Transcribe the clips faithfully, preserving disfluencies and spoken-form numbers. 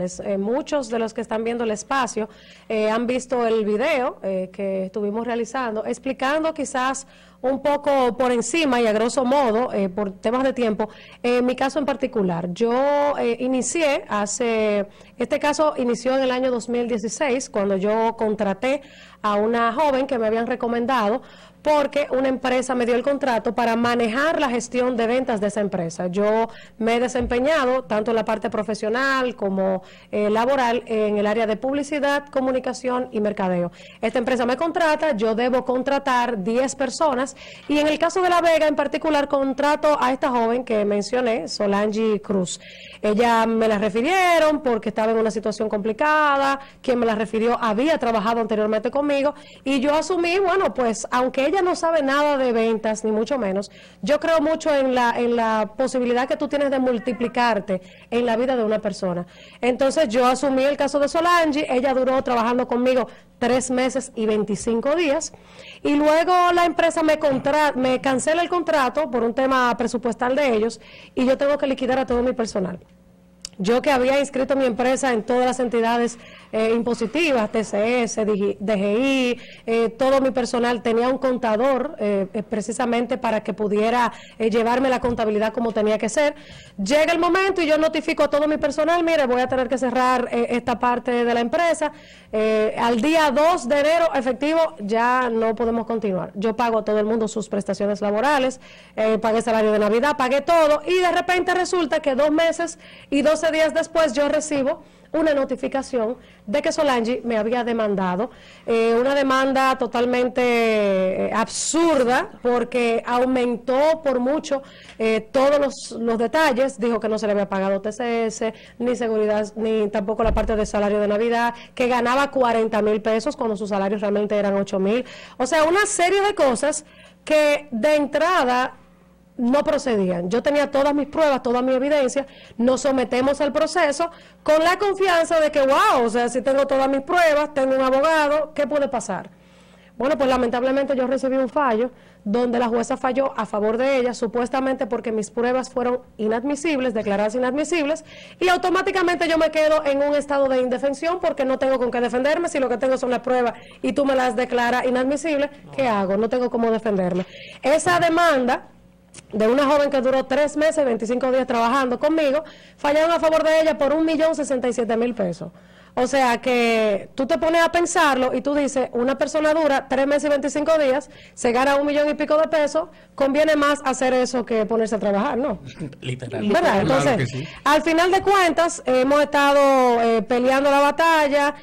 profesionales. Eh, muchos de los que están viendo el espacio eh, han visto el video eh, que estuvimos realizando, explicando quizás un poco por encima y a grosso modo, eh, por temas de tiempo, eh, en mi caso en particular. Yo eh, inicié hace, este caso inició en el año dos mil dieciséis, cuando yo contraté a una joven que me habían recomendado, porque una empresa me dio el contrato para manejar la gestión de ventas de esa empresa. Yo me he desempeñado tanto en la parte profesional como eh, laboral en el área de publicidad, comunicación y mercadeo. Esta empresa me contrata, yo debo contratar diez personas y en el caso de La Vega en particular contrato a esta joven que mencioné, Solange Cruz. Ella me la refirieron porque estaba en una situación complicada, quien me la refirió había trabajado anteriormente conmigo y yo asumí, bueno, pues aunque ella no sabe nada de ventas, ni mucho menos, yo creo mucho en la, en la posibilidad que tú tienes de multiplicarte en la vida de una persona. Entonces yo asumí el caso de Solange, ella duró trabajando conmigo tres meses y veinticinco días, y luego la empresa me, contra me cancela el contrato por un tema presupuestal de ellos, y yo tengo que liquidar a todo mi personal. Yo que había inscrito mi empresa en todas las entidades eh, impositivas, T C S, D G I, eh, todo mi personal, tenía un contador eh, eh, precisamente para que pudiera eh, llevarme la contabilidad como tenía que ser. Llega el momento y yo notifico a todo mi personal, mire, voy a tener que cerrar eh, esta parte de la empresa. Eh, al día dos de enero, efectivo, ya no podemos continuar. Yo pago a todo el mundo sus prestaciones laborales, eh, pagué salario de Navidad, pagué todo, y de repente resulta que dos meses y doce días después yo recibo una notificación de que Solange me había demandado, eh, una demanda totalmente eh, absurda, porque aumentó por mucho eh, todos los, los detalles, dijo que no se le había pagado T C S, ni seguridad, ni tampoco la parte de salario de Navidad, que ganaba cuarenta mil pesos cuando sus salarios realmente eran ocho mil, o sea, una serie de cosas que de entrada no procedían. Yo tenía todas mis pruebas, toda mi evidencia, nos sometemos al proceso con la confianza de que, wow, o sea, si tengo todas mis pruebas, tengo un abogado, ¿qué puede pasar? Bueno, pues lamentablemente yo recibí un fallo donde la jueza falló a favor de ella, supuestamente porque mis pruebas fueron inadmisibles, declaradas inadmisibles, y automáticamente yo me quedo en un estado de indefensión porque no tengo con qué defenderme. Si lo que tengo son las pruebas y tú me las declaras inadmisibles, ¿qué hago? No tengo cómo defenderme. Esa demanda de una joven que duró tres meses, veinticinco días trabajando conmigo, fallaron a favor de ella por un millón sesenta y siete mil pesos. O sea que tú te pones a pensarlo y tú dices, una persona dura tres meses y veinticinco días, se gana un millón y pico de pesos, conviene más hacer eso que ponerse a trabajar, ¿no? Literal. ¿Verdad? Entonces, claro que sí. Al final de cuentas, eh, hemos estado eh, peleando la batalla.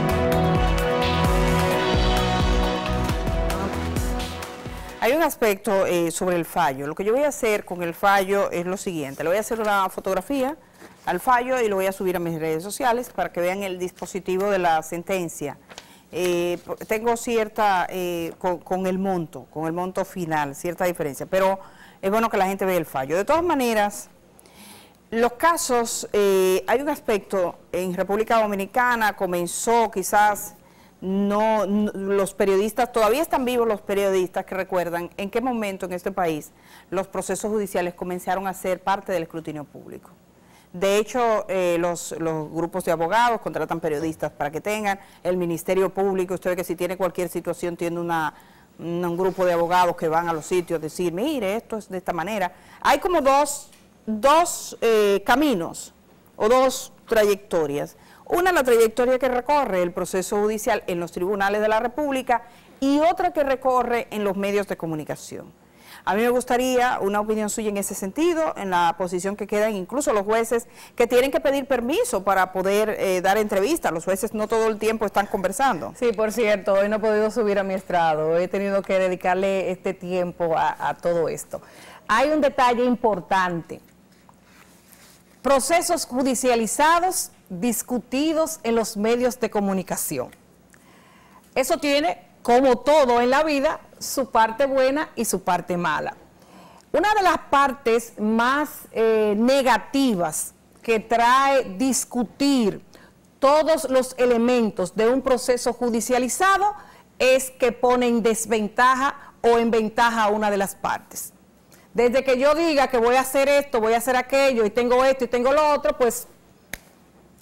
Hay un aspecto eh, sobre el fallo. Lo que yo voy a hacer con el fallo es lo siguiente. Le voy a hacer una fotografía al fallo y lo voy a subir a mis redes sociales para que vean el dispositivo de la sentencia. Eh, tengo cierta, eh, con, con el monto, con el monto final, cierta diferencia, pero es bueno que la gente vea el fallo. De todas maneras, los casos, eh, hay un aspecto, en República Dominicana comenzó quizás... No, no, los periodistas, todavía están vivos los periodistas que recuerdan en qué momento en este país los procesos judiciales comenzaron a ser parte del escrutinio público. De hecho, eh, los, los grupos de abogados contratan periodistas para que tengan, el Ministerio Público, usted ve que si tiene cualquier situación tiene una, un grupo de abogados que van a los sitios a decir, mire, esto es de esta manera. Hay como dos, dos eh, caminos o dos trayectorias. Una, la trayectoria que recorre el proceso judicial en los tribunales de la República y otra que recorre en los medios de comunicación. A mí me gustaría una opinión suya en ese sentido, en la posición que quedan incluso los jueces que tienen que pedir permiso para poder eh, dar entrevistas. Los jueces no todo el tiempo están conversando. Sí, por cierto, hoy no he podido subir a mi estrado, he tenido que dedicarle este tiempo a, a todo esto. Hay un detalle importante. Procesos judicializados discutidos en los medios de comunicación. Eso tiene, como todo en la vida, su parte buena y su parte mala. Una de las partes más eh, negativas que trae discutir todos los elementos de un proceso judicializado es que pone en desventaja o en ventaja a una de las partes. Desde que yo diga que voy a hacer esto, voy a hacer aquello, y tengo esto y tengo lo otro, pues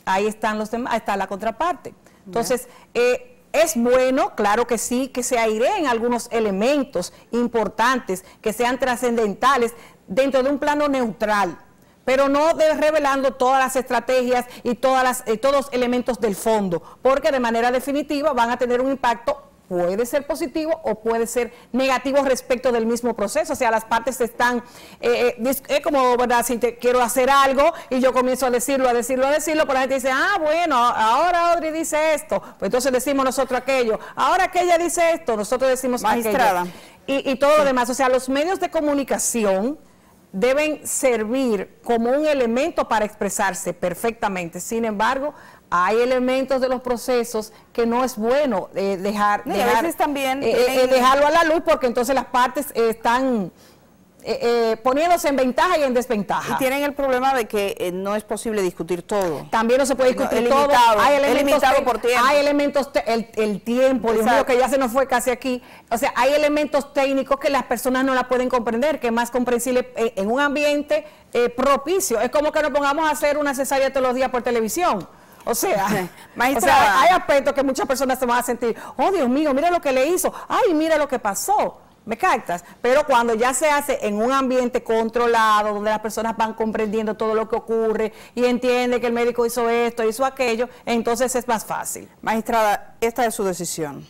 ahí están los demás, está la contraparte. Entonces, eh, es bueno, claro que sí, que se aireen algunos elementos importantes, que sean trascendentales dentro de un plano neutral, pero no de revelando todas las estrategias y todas las, eh, todos los elementos del fondo, porque de manera definitiva van a tener un impacto, puede ser positivo o puede ser negativo respecto del mismo proceso. O sea, las partes están, eh, eh, es como, ¿verdad? Si te quiero hacer algo y yo comienzo a decirlo, a decirlo, a decirlo, pero la gente dice, ah, bueno, ahora Audrey dice esto, pues entonces decimos nosotros aquello, ahora que ella dice esto, nosotros decimos Magistrada. aquello. Y, y todo lo demás. O sea, los medios de comunicación deben servir como un elemento para expresarse perfectamente. Sin embargo, hay elementos de los procesos que no es bueno eh, dejar, y dejar a veces también eh, tienen... eh, dejarlo a la luz, porque entonces las partes eh, están eh, eh, poniéndose en ventaja y en desventaja. Y tienen el problema de que eh, no es posible discutir todo. También no se puede discutir No, todo. limitado, Hay es elementos, limitado te- por tiempo. hay elementos, te- el, el tiempo, Dios mío, que ya se nos fue casi aquí. O sea, hay elementos técnicos que las personas no la pueden comprender, que es más comprensible en, en un ambiente eh, propicio. Es como que nos pongamos a hacer una cesárea todos los días por televisión. O sea, o sea, hay aspectos que muchas personas se van a sentir, oh Dios mío, mira lo que le hizo, ay, mira lo que pasó. ¿Me captas? Pero cuando ya se hace en un ambiente controlado, donde las personas van comprendiendo todo lo que ocurre y entienden que el médico hizo esto, hizo aquello, entonces es más fácil. Magistrada, esta es su decisión.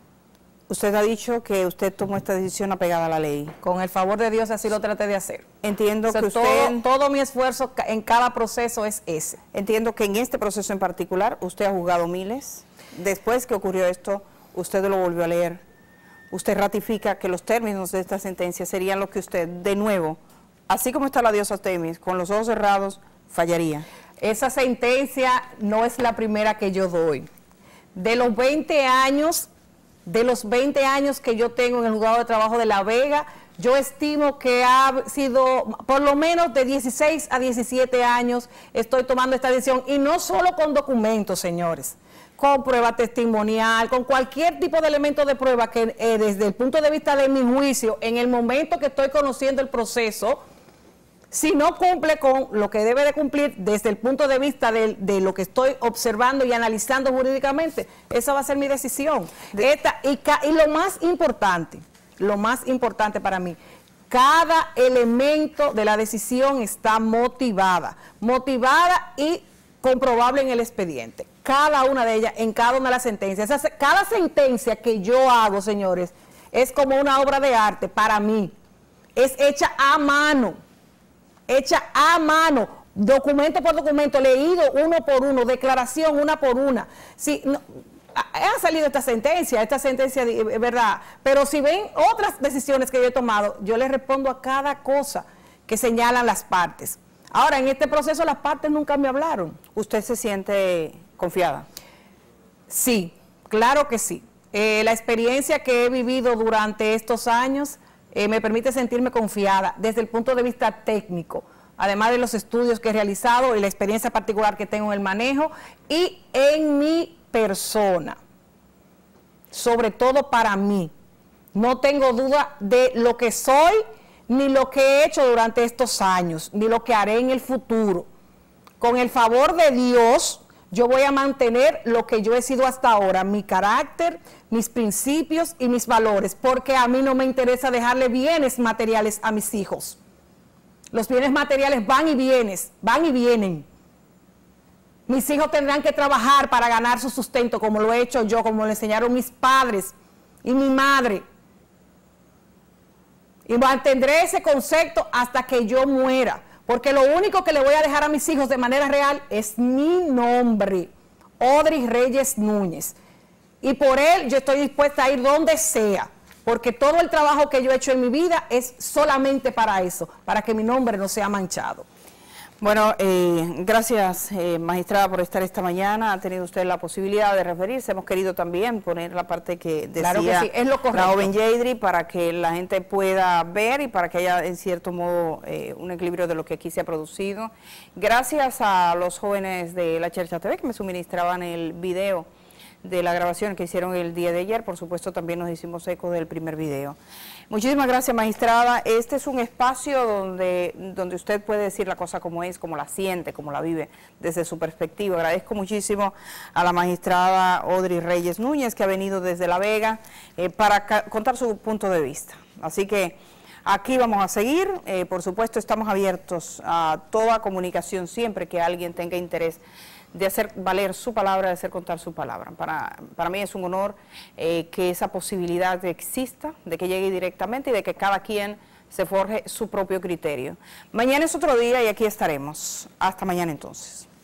Usted ha dicho que usted tomó esta decisión apegada a la ley. Con el favor de Dios así lo traté de hacer. Entiendo O sea, que usted... todo, todo mi esfuerzo ca- en cada proceso es ese. Entiendo que en este proceso en particular usted ha juzgado miles. Después que ocurrió esto, usted lo volvió a leer. Usted ratifica que los términos de esta sentencia serían los que usted, de nuevo, así como está la diosa Temis, con los ojos cerrados, fallaría. Esa sentencia no es la primera que yo doy. De los veinte años, de los veinte años que yo tengo en el juzgado de trabajo de La Vega, yo estimo que ha sido por lo menos de dieciséis a diecisiete años estoy tomando esta decisión, y no solo con documentos, señores, con prueba testimonial, con cualquier tipo de elemento de prueba que eh, desde el punto de vista de mi juicio, en el momento que estoy conociendo el proceso, si no cumple con lo que debe de cumplir desde el punto de vista de, de lo que estoy observando y analizando jurídicamente, esa va a ser mi decisión. De, Esta, y, ca, y lo más importante, lo más importante para mí, cada elemento de la decisión está motivada, motivada y comprobable en el expediente. Cada una de ellas, en cada una de las sentencias. Esa, cada sentencia que yo hago, señores, es como una obra de arte para mí. Es hecha a mano, hecha a mano, documento por documento, leído uno por uno, declaración una por una. Si, no, ha salido esta sentencia, esta sentencia es verdad, pero si ven otras decisiones que yo he tomado, yo les respondo a cada cosa que señalan las partes. Ahora, en este proceso las partes nunca me hablaron. ¿Usted se siente confiada? Sí, claro que sí. Eh, la experiencia que he vivido durante estos años eh, me permite sentirme confiada desde el punto de vista técnico, además de los estudios que he realizado y la experiencia particular que tengo en el manejo y en mi persona, sobre todo para mí. No tengo duda de lo que soy, ni lo que he hecho durante estos años, ni lo que haré en el futuro. Con el favor de Dios, yo voy a mantener lo que yo he sido hasta ahora, mi carácter, mis principios y mis valores, porque a mí no me interesa dejarle bienes materiales a mis hijos. Los bienes materiales van y vienes, van y vienen. Mis hijos tendrán que trabajar para ganar su sustento, como lo he hecho yo, como lo enseñaron mis padres y mi madre. Y mantendré ese concepto hasta que yo muera, porque lo único que le voy a dejar a mis hijos de manera real es mi nombre, Audrey Reyes Núñez. Y por él yo estoy dispuesta a ir donde sea, porque todo el trabajo que yo he hecho en mi vida es solamente para eso, para que mi nombre no sea manchado. Bueno, eh, gracias, eh, magistrada, por estar esta mañana. Ha tenido usted la posibilidad de referirse. Hemos querido también poner la parte que decía claro que sí, es lo correcto. La joven Yeidri, para que la gente pueda ver y para que haya, en cierto modo, eh, un equilibrio de lo que aquí se ha producido. Gracias a los jóvenes de la Chercha T V que me suministraban el video de la grabación que hicieron el día de ayer. Por supuesto, también nos hicimos eco del primer video. Muchísimas gracias, magistrada. Este es un espacio donde, donde usted puede decir la cosa como es, como la siente, como la vive, desde su perspectiva. Agradezco muchísimo a la magistrada Audrey Reyes Núñez, que ha venido desde La Vega eh, para contar su punto de vista. Así que aquí vamos a seguir. Eh, por supuesto, estamos abiertos a toda comunicación siempre que alguien tenga interés de hacer valer su palabra, de hacer contar su palabra. Para, para mí es un honor eh, que esa posibilidad exista, de que llegue directamente y de que cada quien se forje su propio criterio. Mañana es otro día y aquí estaremos. Hasta mañana entonces.